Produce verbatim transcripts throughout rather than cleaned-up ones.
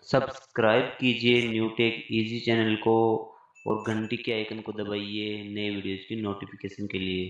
Subscribe कीजिए new take easy channel को और घंटी के आइकन को दबाइए नए वीडियोज़ की नोटिफिकेशन के लिए।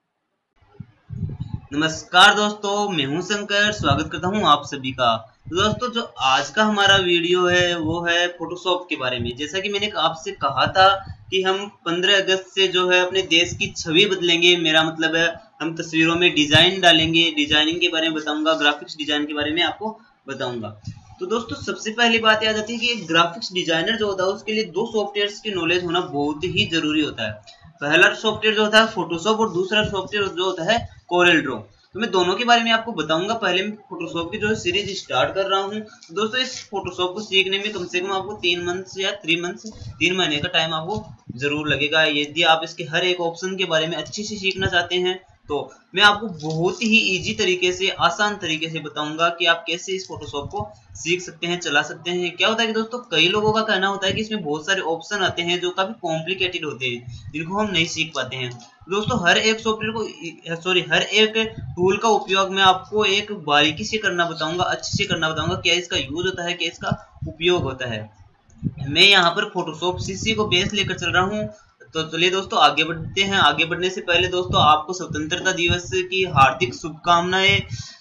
नमस्कार दोस्तों, मैं हूं शंकर। स्वागत करता हूं आप सभी का। तो दोस्तों, जो आज का हमारा वीडियो है वो है फोटोशॉप के बारे में। जैसा कि मैंने आपसे कहा था कि हम पंद्रह अगस्त से जो है अपने देश की छवि बदलेंगे। मेरा मतलब है हम तस्वीरों में डिजाइन डालेंगे, डिजाइनिंग के बारे में बताऊंगा, ग्राफिक्स डिजाइन के बारे में आपको बताऊंगा। तो दोस्तों, सबसे पहली बात याद आती है कि एक ग्राफिक्स डिजाइनर जो होता है उसके लिए दो सॉफ्टवेयर्स की नॉलेज होना बहुत ही जरूरी होता है। पहला सॉफ्टवेयर जो होता है फोटोशॉप और दूसरा सॉफ्टवेयर जो होता है कोरेल ड्रॉ। तो मैं दोनों के बारे में आपको बताऊंगा। पहले मैं फोटोशॉप की जो सीरीज स्टार्ट कर रहा हूँ। तो दोस्तों, इस फोटोशॉप को सीखने में कम से कम आपको तीन मंथ या थ्री मंथ तीन महीने का टाइम आपको जरूर लगेगा। यदि आप इसके हर एक ऑप्शन के बारे में अच्छे से सीखना चाहते हैं तो मैं आपको बहुत ही इजी तरीके से, आसान तरीके से बताऊंगा कि आप कैसे इस फोटोशॉप को सीख सकते हैं, चला सकते हैं। क्या होता है कि दोस्तों, कई लोगों का कहना होता है कि इसमें बहुत सारे ऑप्शन आते हैं जो काफी कॉम्प्लिकेटेड होते हैं, जिनको हम नहीं सीख पाते हैं। दोस्तों, हर एक सॉफ्टवेयर को सॉरी हर एक टूल का उपयोग मैं आपको एक बारीकी से करना बताऊंगा, अच्छे से करना बताऊंगा, क्या इसका यूज होता है, क्या इसका उपयोग होता है। मैं यहाँ पर फोटोशॉप सीसी को बेस लेकर चल रहा हूँ। तो चलिए दोस्तों, आगे बढ़ते हैं। आगे बढ़ने से पहले दोस्तों, आपको स्वतंत्रता दिवस की हार्दिक शुभकामनाएं।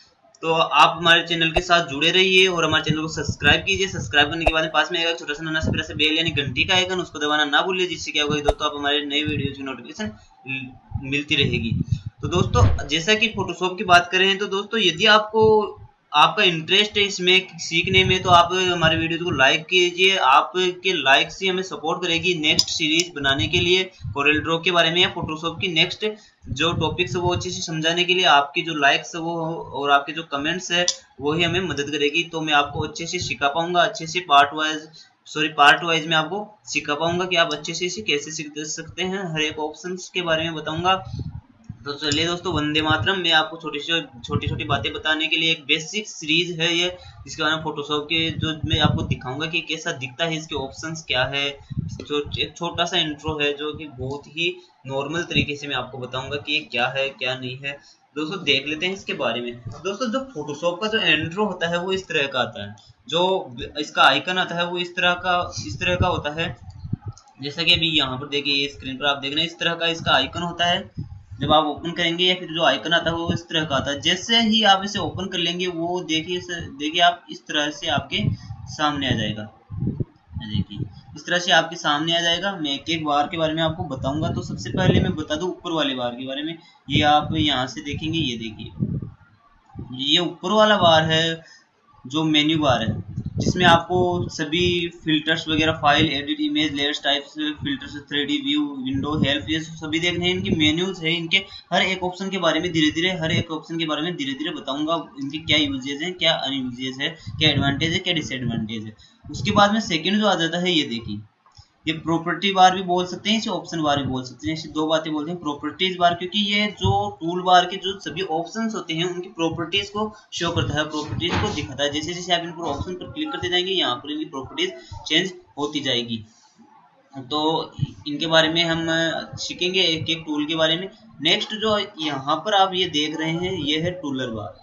तो आप हमारे चैनल के साथ जुड़े रहिए और हमारे चैनल को सब्सक्राइब कीजिए। सब्सक्राइब करने के बाद पास में आएगा छोटा सा नन्हा सा प्यारा सा बेल यानी घंटी का आइकन, उसको दबाना ना भूलिए, जिससे क्या होगा दोस्तों, आप हमारे नए वीडियोज की नोटिफिकेशन मिलती रहेगी। तो दोस्तों, जैसा कि फोटोशॉप की बात करें तो दोस्तों, यदि आपको आपका इंटरेस्ट है इसमें सीखने में तो आप हमारे वीडियो को लाइक कीजिए। आपके लाइक से हमें सपोर्ट करेगी नेक्स्ट सीरीज बनाने के लिए, कोरेल ड्रॉ के बारे में या फोटोशॉप की नेक्स्ट जो टॉपिक्स है वो अच्छे से समझाने के लिए। आपकी जो लाइक्स है वो और आपके जो कमेंट्स है वो ही हमें मदद करेगी। तो मैं आपको अच्छे से सिखा पाऊंगा, अच्छे से part wise sorry part wise में आपको सिखा पाऊंगा कि आप अच्छे से इसे कैसे सीख सकते हैं। हर एक ऑप्शन के बारे में बताऊंगा। तो चलिए दोस्तों, वंदे मातरम। मैं आपको छोटी छोटी छोटी बातें बताने के लिए एक बेसिक सीरीज है ये, जिसके बारे में फोटोशॉप के जो मैं आपको दिखाऊंगा कि कैसा दिखता है, इसके ऑप्शंस क्या है। जो एक छोटा सा इंट्रो है जो कि बहुत ही नॉर्मल तरीके से मैं आपको बताऊंगा कि ये क्या है क्या नहीं है। दोस्तों, देख लेते हैं इसके बारे में। दोस्तों, जो फोटोशॉप का जो इंट्रो होता है वो इस तरह का आता है। जो इसका आइकन आता है वो इस तरह का इस तरह का होता है। जैसा कि अभी यहाँ पर देखिए, स्क्रीन पर आप देख रहे हैं, इस तरह का इसका आइकन होता है। जब आप ओपन करेंगे या फिर जो आइकन आता है वो इस तरह का आता है। जैसे ही आप इसे ओपन कर लेंगे वो देखिए देखिए आप इस तरह से आपके सामने आ जाएगा। देखिए, इस तरह से आपके सामने आ जाएगा। मैं एक एक बार के बारे में आपको बताऊंगा। तो सबसे पहले मैं बता दूं ऊपर वाले बार के बारे में। ये आप यहाँ से देखेंगे, ये देखिए, ये ऊपर वाला बार है जो मेन्यू बार है, जिसमें आपको सभी फिल्टर्स वगैरह, file, edit, image, layers, types, filters, three D view, window, help, ये सभी देखने हैं। इनकी मेन्यूज है। इनके हर एक ऑप्शन के बारे में धीरे धीरे हर एक ऑप्शन के बारे में धीरे धीरे बताऊंगा। इनके क्या यूजेज हैं, क्या अनयूजेज है, क्या एडवांटेज है, क्या डिसएडवांटेज है। उसके बाद में सेकंड जो आ जाता है, ये देखिए, ये प्रॉपर्टी बार भी बोल सकते हैं, इसे ऑप्शन बार भी बोल सकते हैं। इसे दो बातें बोलते हैं। प्रॉपर्टीज बार क्योंकि ये जो टूल बार के जो सभी ऑप्शंस होते हैं उनकी प्रॉपर्टीज को शो करता है, प्रॉपर्टीज को दिखाता है। जैसे जैसे आप इन पर ऑप्शन पर क्लिक करते जाएंगे, यहाँ पर इनकी प्रॉपर्टीज चेंज होती जाएगी। तो इनके बारे में हम सीखेंगे एक एक टूल के बारे में। नेक्स्ट जो यहाँ पर आप ये देख रहे हैं, ये है टूलर बार।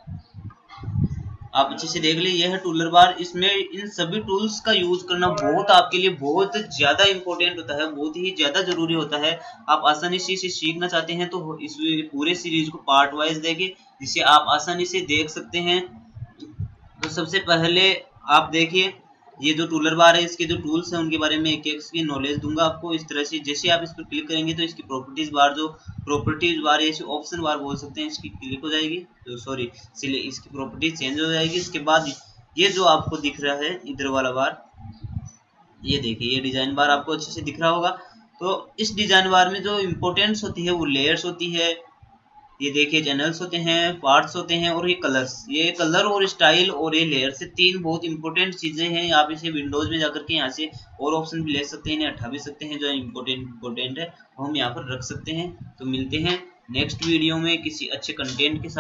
आप अच्छे से देख लीजिए, यह है टूलर बार। इसमें इन सभी टूल्स का यूज करना बहुत आपके लिए बहुत ज्यादा इंपॉर्टेंट होता है, बहुत ही ज्यादा जरूरी होता है। आप आसानी से इसे सीखना चाहते हैं तो इस पूरे सीरीज को पार्ट वाइज देखिए, जिसे आप आसानी से देख सकते हैं। तो सबसे पहले आप देखिए, ये जो टूलर बार है, इसके जो टूल्स हैं उनके बारे में एक एक की नॉलेज दूंगा आपको। इस तरह से जैसे आप इस पर क्लिक करेंगे तो इसकी प्रॉपर्टीज बार, जो प्रॉपर्टीज बार है, इसे ऑप्शन बार बोल सकते हैं, इसकी क्लिक हो जाएगी तो सॉरी इसकी प्रॉपर्टीज चेंज हो जाएगी। इसके बाद ये जो आपको दिख रहा है इधर वाला बार, ये देखिए, ये डिजाइन बार आपको अच्छे से दिख रहा होगा। तो इस डिजाइन बार में जो इम्पोर्टेंस होती है वो लेयर्स होती है। ये देखिए, चैनल्स होते हैं, पार्ट्स होते हैं और ये कलर्स। ये कलर और स्टाइल और ये लेयर से तीन बहुत इंपॉर्टेंट चीजें हैं। आप इसे विंडोज में जाकर के यहाँ से और ऑप्शन भी ले सकते हैं, इन्हें हटा भी सकते हैं। जो इम्पोर्टेंट इंपॉर्टेंट है वो हम यहाँ पर रख सकते हैं। तो मिलते हैं नेक्स्ट वीडियो में किसी अच्छे कंटेंट के साथ।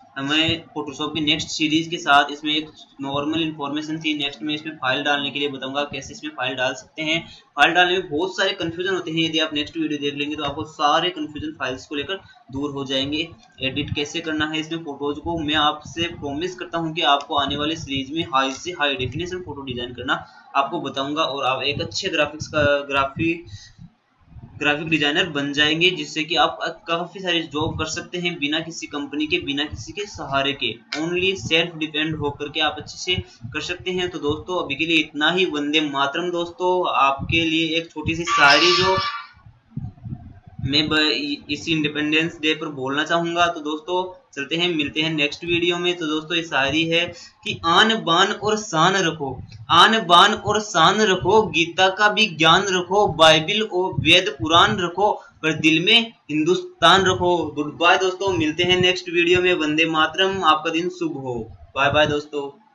हमें फोटोशॉप की नेक्स्ट सीरीज के साथ इसमें एक नॉर्मल इन्फॉर्मेशन थी। नेक्स्ट में इसमें फाइल डालने के लिए बताऊंगा कैसे इसमें फाइल डाल सकते हैं। फाइल डालने में बहुत सारे कंफ्यूजन होते हैं, यदि आप नेक्स्ट वीडियो देख लेंगे तो आपको सारे कंफ्यूजन फाइल्स को लेकर दूर हो जाएंगे। एडिट कैसे करना है इसमें फोटोज को, मैं आपसे प्रॉमिस करता हूँ कि आपको आने वाले सीरीज में हाई से हाई डेफिनेशन फोटो डिजाइन करना आपको बताऊंगा और आप एक अच्छे ग्राफिक्स का ग्राफिक ग्राफिक डिजाइनर बन जाएंगे, जिससे कि आप काफी सारी जॉब कर सकते हैं बिना किसी कंपनी के, बिना किसी के सहारे के, ओनली सेल्फ डिपेंड होकर के आप अच्छे से कर सकते हैं। तो दोस्तों अभी के लिए इतना ही। वंदे मातरम। दोस्तों आपके लिए एक छोटी सी शायरी जो मैं इसी इंडिपेंडेंस डे पर बोलना चाहूंगा। तो दोस्तों चलते हैं, मिलते हैं नेक्स्ट वीडियो में। तो दोस्तों ये शायरी है कि आन बान और शान रखो, आन बान और शान रखो, गीता का भी ज्ञान रखो, बाइबिल और वेद पुराण रखो, पर दिल में हिंदुस्तान रखो। गुड बाय दोस्तों, मिलते हैं नेक्स्ट वीडियो में। वंदे मातरम। आपका दिन शुभ हो। बाय बाय दोस्तों।